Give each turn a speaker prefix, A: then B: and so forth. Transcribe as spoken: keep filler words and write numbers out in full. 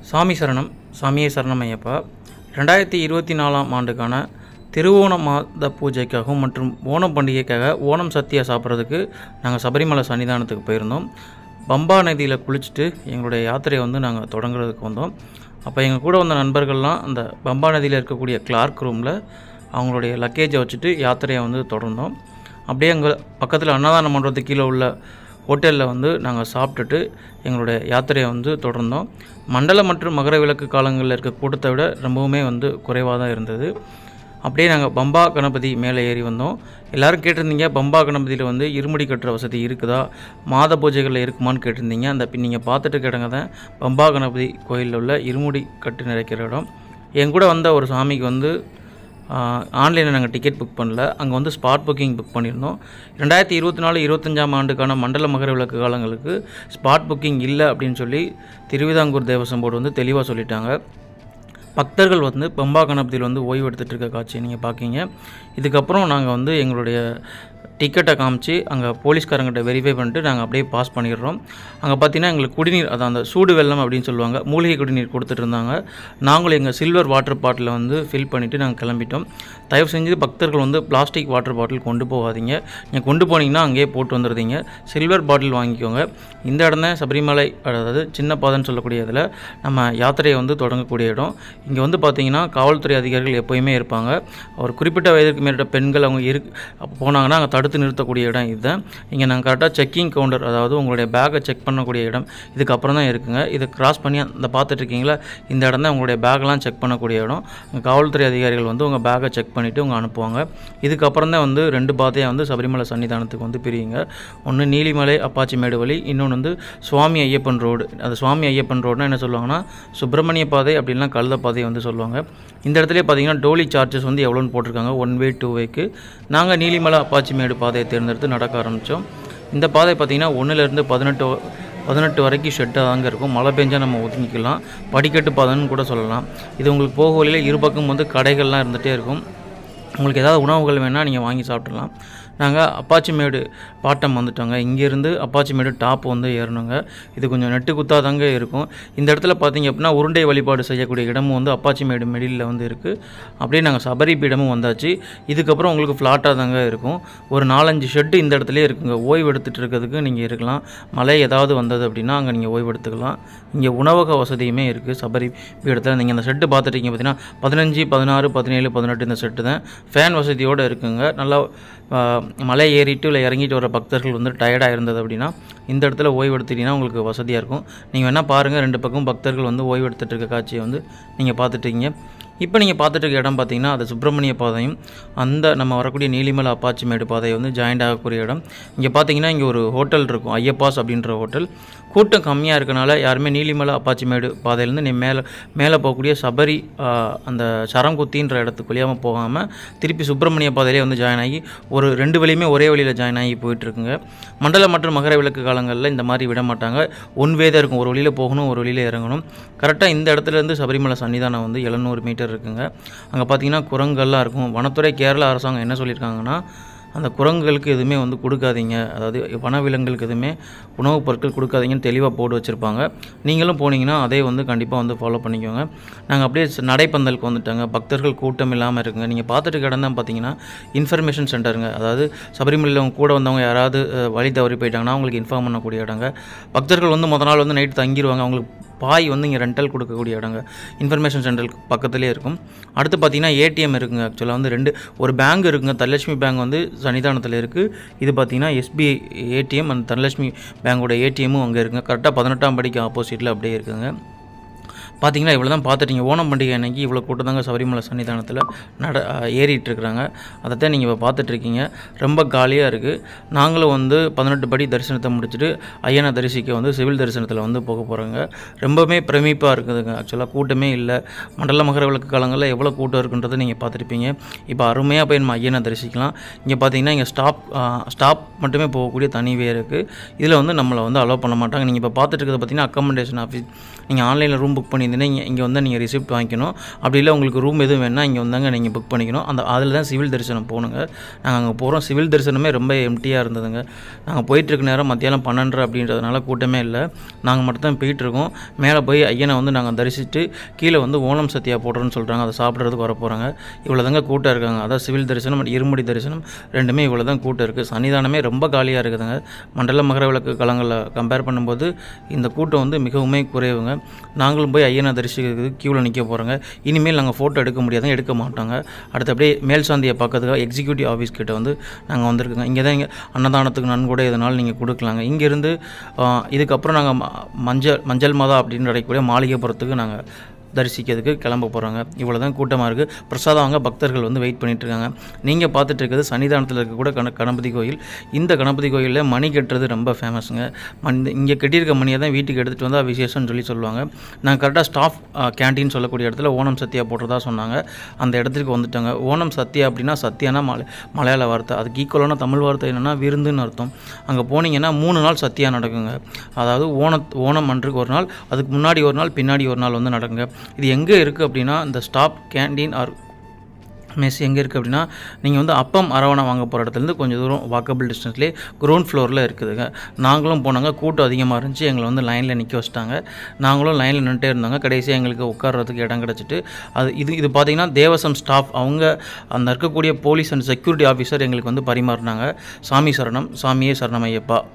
A: சாமி சரணம். சாமியே சரணம் ஐயப்பா. ரெண்டாயிரத்தி இருபத்தி நாலாம் ஆண்டுக்கான திருவோண மாத பூஜைக்காகவும் மற்றும் ஓணம் பண்டிகைக்காக ஓணம் சத்தியா சாப்பிட்றதுக்கு நாங்கள் சபரிமலை சன்னிதானத்துக்கு போயிருந்தோம். பம்பா நதியில் குளிச்சுட்டு எங்களுடைய யாத்திரையை வந்து நாங்கள் தொடங்குறதுக்கு வந்தோம். அப்போ எங்கள் கூட வந்த நண்பர்கள்லாம் அந்த பம்பா நதியில் இருக்கக்கூடிய கிளார்க் ரூமில் அவங்களுடைய லக்கேஜை வச்சுட்டு யாத்திரையை வந்து தொடர்ந்தோம். அப்படியே அங்கே பக்கத்தில் அன்னதான மண்டபத்துக்கு கீழே உள்ள ஹோட்டலில் வந்து நாங்கள் சாப்பிட்டுட்டு எங்களுடைய யாத்திரையை வந்து தொடர்ந்தோம். மண்டல மற்றும் மகர விளக்கு காலங்களில் இருக்க கூட்டத்தை விட ரொம்பவுமே வந்து குறைவாக தான் இருந்தது. அப்படியே நாங்கள் பம்பா கணபதி மேலே ஏறி வந்தோம். எல்லோரும் கேட்டிருந்தீங்க, பம்பா கணபதியில் வந்து இருமுடி கட்டுற வசதி இருக்குதா, மாத பூஜைகளில் இருக்குமான்னு கேட்டிருந்தீங்க. அந்த நீங்கள் பார்த்துட்டு கிடங்க தான் பம்பா கணபதி கோயிலில் உள்ள இருமுடி கட்டு நிறைக்கிற இடம். என் கூட வந்த ஒரு சாமிக்கு வந்து ஆன்லைனில் நாங்கள் டிக்கெட் புக் பண்ணல, அங்கே வந்து ஸ்பாட் புக்கிங் புக் பண்ணியிருந்தோம். ரெண்டாயிரத்தி இருபத்தி நாலு இருபத்தஞ்சாம் ஆண்டுக்கான மண்டல மகர விளக்கு காலங்களுக்கு ஸ்பாட் புக்கிங் இல்லை அப்படின்னு சொல்லி திருவிதாங்கூர் தேவசம் போர்டு வந்து தெளிவாக சொல்லிட்டாங்க. பக்தர்கள் வந்து பம்பா கணபதியில் வந்து ஓய்வு எடுத்துகிட்டு இருக்க காட்சியை நீங்கள் பார்க்கிங்க. இதுக்கப்புறம் நாங்கள் வந்து எங்களுடைய டிக்கெட்டை காமிச்சு அங்கே போலீஸ்காரங்கிட்ட வெரிஃபை பண்ணிட்டு நாங்கள் அப்படியே பாஸ் பண்ணிடுறோம். அங்கே பார்த்தீங்கன்னா எங்களுக்கு குடிநீர், அதான் அந்த சூடு வெள்ளம் அப்படின்னு சொல்லுவாங்க, மூலிகை குடிநீர் கொடுத்துட்டு இருந்தாங்க. நாங்களும் எங்கள் சில்வர் வாட்டர் பாட்டிலை வந்து ஃபில் பண்ணிவிட்டு நாங்கள் கிளம்பிட்டோம். தயவு செஞ்சு பக்தர்கள் வந்து பிளாஸ்டிக் வாட்டர் பாட்டில் கொண்டு போகாதீங்க. நீங்கள் கொண்டு போனீங்கன்னா அங்கேயே போட்டு வந்துடுறீங்க. சில்வர் பாட்டில் வாங்கிக்கோங்க. இந்த இடம் தான் சபரிமலை, அதாவது சின்ன பாதைன்னு சொல்லக்கூடிய இதில் நம்ம யாத்திரையை வந்து தொடங்கக்கூடிய இடம். இங்கே வந்து பார்த்திங்கன்னா காவல்துறை அதிகாரிகள் எப்போயுமே இருப்பாங்க. ஒரு குறிப்பிட்ட வயதுக்கு மேற்பட்ட பெண்கள் அவங்க இரு போனாங்கன்னா அங்கே தடுத்து நிறுத்தக்கூடிய இடம் இதுதான். இங்கே நாங்கள் கரெக்டாக செக்கிங் கவுண்டர், அதாவது உங்களுடைய பேக்கை செக் பண்ணக்கூடிய இடம் இதுக்கப்புறம் தான் இருக்குங்க. இதை கிராஸ் பண்ணி அந்த பார்த்துட்டு இருக்கீங்களா, இந்த இடம் தான் உங்களுடைய பேக்கெலாம் செக் பண்ணக்கூடிய இடம். காவல்துறை அதிகாரிகள் வந்து உங்கள் பேக்கை செக் பண்ணிவிட்டு உங்கள் அனுப்புவாங்க. இதுக்கப்புறம் தான் வந்து ரெண்டு பாதையாக வந்து சபரிமலை சன்னிதானத்துக்கு வந்து பிரியுங்க. ஒன்று நீலிமலை அப்பாச்சி மேடு வழி, இன்னொன்று வந்து சுவாமி ஐயப்பன் ரோடு. அது சுவாமி ஐயப்பன் ரோடுனா என்ன சொல்லுவாங்கன்னா சுப்பிரமணிய பாதை, அப்படின்னா கழுத பாதை வந்து சொல்லுவாங்க. இந்த இடத்துல பார்த்தீங்கன்னா டோலி சார்ஜஸ் வந்து எவ்வளோன்னு போட்டிருக்காங்க, ஒன் வே டூ வேக்கு. நாங்கள் நீலிமலை அப்பாச்சி மேடு பாதையை தேர்ந்தெடுத்து நடக்க ஆரம்பித்தோம். இந்த பாதை பார்த்திங்கன்னா ஒன்றுலேருந்து பதினெட்டு பதினெட்டு வரைக்கும் ஷெட்டாக தாங்க இருக்கும். மழை பெஞ்சால் நம்ம ஒதுங்கிக்கலாம். படிக்கட்டு பாதைன்னு கூட சொல்லலாம். இது உங்களுக்கு போக வழியில் இரு பக்கம் வந்து கடைகள்லாம் இருந்துகிட்டே இருக்கும். உங்களுக்கு ஏதாவது உணவுகள் வேணால் நீங்கள் வாங்கி சாப்பிட்றலாம். நாங்கள் அப்பாச்சி மேடு பாட்டம் வந்துட்டோங்க. இங்கேருந்து அப்பாச்சி மேடு டாப் வந்து ஏறணுங்க. இது கொஞ்சம் நெட்டு குத்தாக தாங்க இருக்கும். இந்த இடத்துல பார்த்திங்க அப்படின்னா உருண்டை வழிபாடு செய்யக்கூடிய இடமும் வந்து அப்பாச்சி மேடு மெடியில் வந்து இருக்குது. அப்படியே நாங்கள் சபரி பீடமும் வந்தாச்சு. இதுக்கப்புறம் உங்களுக்கு ஃப்ளாட்டாக தாங்க இருக்கும். ஒரு நாலஞ்சு ஷெட்டு இந்த இடத்துலேயே இருக்குங்க. ஓய்வு எடுத்துகிட்டு இருக்கிறதுக்கு நீங்கள் இருக்கலாம். மழை ஏதாவது வந்தது அப்படின்னா அங்கே நீங்கள் ஓய்வு எடுத்துக்கலாம். இங்கே உணவக வசதியுமே இருக்குது சபரி பீடத்தில். நீங்கள் அந்த ஷெட்டு பார்த்துட்டீங்க பார்த்தீங்கன்னா பதினஞ்சு பதினாறு பதினேழு பதினெட்டு இந்த ஷெட்டு தான். ஃபேன் வசதியோடு இருக்குங்க. நல்லா மலை ஏறிட்டு இல்லை இறங்கிட்டு வர பக்தர்கள் வந்து டயர்டாக இருந்தது அப்படின்னா இந்த இடத்துல ஓய்வு எடுத்துட்டிங்கன்னா உங்களுக்கு வசதியாக இருக்கும். நீங்கள் வேணால் பாருங்கள், ரெண்டு பக்கம் பக்தர்கள் வந்து ஓய்வு எடுத்துகிட்டு இருக்க காட்சியை வந்து நீங்கள் பார்த்துட்டீங்க. இப்போ நீங்கள் பார்த்துட்டு இருக்க இடம் பார்த்திங்கன்னா அது சுப்பிரமணிய பாதையும் அந்த நம்ம வரக்கூடிய நீலிமலை அப்பாச்சி மேடு பாதையை வந்து ஜாயிண்ட் ஆகக்கூடிய இடம். இங்கே பார்த்தீங்கன்னா இங்கே ஒரு ஹோட்டல் இருக்கும், ஐயப்பாஸ் அப்படின்ற ஹோட்டல். கூட்டம் கம்மியாக இருக்கனால யாருமே நீலிமலை அப்பாச்சி மேடு பாதையிலேருந்து நீ மேலே மேலே போகக்கூடிய சபரி அந்த சரங்குத்தின்ற இடத்துக்கு வழியாமல் போகாமல் திருப்பி சுப்பிரமணிய பாதையிலே வந்து ஜாயின் ஆகி ஒரு ரெண்டு வழியுமே ஒரே வழியில் ஜாயின் ஆகி போயிட்டுருக்குங்க. மண்டல மற்றும் மகர விளக்கு காலங்களில் இந்த மாதிரி விட மாட்டாங்க. ஒன் வே தான் இருக்கும். ஒரு வழியில் போகணும், ஒரு வழியில் இறங்கணும். கரெக்டாக இந்த இடத்துலேருந்து சபரிமலை சன்னிதானம் வந்து எழுநூறு மீட்டர் இருக்குங்க. அங்கே பார்த்தீங்கன்னா குரங்கெல்லாம் இருக்கும். வனத்துறை கேரளா அரசாங்கம் என்ன சொல்லியிருக்காங்கன்னா அந்த குரங்குகளுக்கு எதுவுமே வந்து கொடுக்காதீங்க, அதாவது வனவிலங்குகளுக்கு எதுவுமே உணவுப் பொருட்கள் கொடுக்காதீங்கன்னு தெளிவாக போட்டு வச்சுருப்பாங்க. நீங்களும் போனீங்கன்னா அதே வந்து கண்டிப்பாக வந்து ஃபாலோ பண்ணிக்கோங்க. நாங்கள் அப்படியே நடைப்பந்தலுக்கு வந்துட்டாங்க. பக்தர்கள் கூட்டம் இல்லாமல் இருக்குங்க. நீங்கள் பார்த்துட்டு கிடந்தான் பார்த்தீங்கன்னா இன்ஃபர்மேஷன் சென்டருங்க. அதாவது சபரிமலையில் கூட வந்தவங்க யாராவது வழி தவறி போயிட்டாங்கன்னா அவங்களுக்கு இன்ஃபார்ம் பண்ணக்கூடிய இடங்க. பக்தர்கள் வந்து முத நாள் வந்து நைட்டு தங்கிடுவாங்க. அவங்களுக்கு பாய் வந்து இங்கே ரெண்டல் கொடுக்கக்கூடிய இடங்க இன்ஃபர்மேஷன் சென்டருக்கு பக்கத்துலேயே இருக்கும். அடுத்து பார்த்தீங்கன்னா ஏடிஎம் இருக்குங்க. ஆக்சுவலாக வந்து ரெண்டு ஒரு பேங்க் இருக்குங்க. தனலட்சுமி பேங்க் வந்து சன்னிதானத்தில் இருக்குது. இது பார்த்திங்கன்னா எஸ்பிஐ ஏடிஎம் அண்ட் தனலட்சுமி பேங்கோட ஏடிஎம்மும் அங்கே இருக்குங்க. கரெக்டாக பதினெட்டாம் படிக்கு ஆப்போசிட்டில் அப்படியே இருக்குங்க. பார்த்தீங்கன்னா இவ்வளோ தான் பார்த்துட்டீங்க. ஓணம் பண்டிகை அன்றைக்கி இவ்வளோ கூட்டம் தாங்க சபரிமலை சன்னிதானத்தில் நட ஏறிட்டுருக்குறாங்க. அதைத்தான் நீங்கள் இப்போ பார்த்துட்ருக்கீங்க. ரொம்ப காலியாக இருக்குது. நாங்களும் வந்து பதினெட்டு படி தரிசனத்தை முடிச்சுட்டு ஐயனை தரிசிக்க வந்து சிவில் தரிசனத்தில் வந்து போக போகிறாங்க. ரொம்பவுமே பிரமிப்பாக இருக்குதுங்க. ஆக்சுவலாக கூட்டமே இல்லை. மண்டல மகர விளக்கு காலங்களில் எவ்வளோ கூட்டம் இருக்குன்றதை நீங்கள் பார்த்துருப்பீங்க. இப்போ அருமையாக போய் நம்ம ஐயனை தரிசிக்கலாம். இங்கே பார்த்தீங்கன்னா இங்கே ஸ்டாப் ஸ்டாப் மட்டுமே போகக்கூடிய தனி வே இருக்குது. இதில் வந்து நம்மளை வந்து அலோவ் பண்ண மாட்டாங்க. நீங்கள் இப்போ பார்த்துட்டு இருக்கிறது பார்த்தீங்கன்னா அக்கமண்டேஷன் ஆஃபீஸ். நீங்கள் ஆன்லைனில் ரூம் புக் பண்ணியிருந்தீங்கன்னா இங்கே இங்கே வந்து நீங்கள் ரிசிப்ட் வாங்கிக்கணும். அப்படி இல்லை உங்களுக்கு ரூம் எதுவும் வேணுன்னா இங்கே வந்தாங்க நீங்கள் புக் பண்ணிக்கணும். அந்த அதில் தான் சிவில் தரிசனம் போகணுங்க. நாங்கள் அங்கே போகிறோம். சிவில் தரிசனமே ரொம்ப எம்டியாக இருந்ததுங்க. நாங்கள் போயிட்டுருக்க நேரம் மத்தியானம் பன்னெண்டரை அப்படின்றதுனால கூட்டமே இல்லை. நாங்கள் மட்டும் தான் போயிட்டுருக்கோம். மேலே போய் ஐயனை வந்து நாங்கள் தரிசித்து கீழே வந்து ஓணம் சத்தியா போடுறோன்னு சொல்கிறாங்க. அதை சாப்பிட்றதுக்கு வர போகிறாங்க. இவ்வளோ தாங்க கூட்டம் இருக்காங்க. அதான் சிவில் தரிசனம் இருமுடி தரிசனம் ரெண்டுமே இவ்வளோ தான் கூட்டம் இருக்குது. சன்னிதானமே ரொம்ப காலியாக இருக்குதுங்க. மண்டல மகர விளக்கு காலங்களில் கம்பேர் பண்ணும்போது இந்த கூட்டம் வந்து மிகவுமே குறைவுங்க. நாங்களும் போய் ஐயனை தரிசிக்கிறதுக்கு க்யூவில் நிற்க போகிறோங்க. இனிமேல் நாங்கள் ஃபோட்டோ எடுக்க முடியாதுங்க, எடுக்க மாட்டோங்க. அடுத்து அப்படியே மேல் சாந்தியை பார்க்கறதுக்காக எக்ஸிக்யூட்டிவ் ஆஃபீஸ் கிட்ட வந்து நாங்கள் வந்திருக்கோங்க. இங்கே தான் இங்கே அன்னதானத்துக்கு நன்கொடை எதனாலும் நீங்கள் கொடுக்கலாங்க. இங்கேருந்து இதுக்கப்புறம் நாங்கள் மஞ்சள் மஞ்சள் மாதா அப்படின்னு அடையக்கூடிய மாளிகைப்புறத்துக்கு நாங்கள் தரிசிக்கிறதுக்கு கிளம்ப போகிறாங்க. இவ்வளோ தான் கூட்டமாக இருக்குது. பிரசாதம் வாங்க பக்தர்கள் வந்து வெயிட் பண்ணிகிட்ருக்காங்க. நீங்கள் பார்த்துட்டு இருக்கிறது சன்னிதானத்தில் இருக்கக்கூட கண கணபதி கோயில். இந்த கணபதி கோயிலில் மணி கட்டுறது ரொம்ப ஃபேமஸுங்க. மண் இங்கே கட்டியிருக்க மணியை தான் வீட்டுக்கு எடுத்துகிட்டு வந்தால் விசேஷம்னு சொல்லி சொல்லுவாங்க. நாங்கள் கரெக்டாக ஸ்டாஃப் கேன்டீன் சொல்லக்கூடிய இடத்துல ஓணம் சத்தியா போடுறதா சொன்னாங்க. அந்த இடத்துக்கு வந்துட்டாங்க. ஓணம் சத்தியா அப்படின்னா சத்தியானா மலை மலையாள வார்த்தை. அதுக்கு ஈக்குவலான தமிழ் வார்த்தை என்னென்னா விருந்துன்னு அர்த்தம். அங்கே போனீங்கன்னா மூணு நாள் சத்தியா நடக்குங்க. அதாவது ஓண ஓணம் அன்றுக்கு ஒரு நாள், அதுக்கு முன்னாடி ஒரு நாள், பின்னாடி ஒரு நாள் வந்து நடக்குங்க. இது எங்கே இருக்குது அப்படின்னா இந்த ஸ்டாப் கேன்டீன் ஆர் மெஸ் எங்கே இருக்குது அப்படின்னா நீங்கள் வந்து அப்பம் அரவணை வாங்க போகிற இடத்துலேருந்து கொஞ்சம் தூரம் வாக்கபிள் டிஸ்டன்ஸ்லேயே கிரவுண்ட் ஃப்ளோரில் இருக்குதுங்க. நாங்களும் போனாங்க. கூட்டம் அதிகமாக இருந்துச்சு. எங்களை வந்து லைனில் நிற்க வச்சிட்டாங்க. நாங்களும் லைனில் நின்றுட்டே இருந்தாங்க. கடைசியாக எங்களுக்கு உட்கார்றதுக்கு இடம் கிடச்சிட்டு அது இது இது பார்த்திங்கன்னா தேவசம் ஸ்டாஃப் அவங்க அந்த இருக்கக்கூடிய போலீஸ் அண்ட் செக்யூரிட்டி ஆஃபீஸர் எங்களுக்கு வந்து பரிமாறினாங்க. சாமி சரணம், சாமியே சரணம் ஐயப்பா.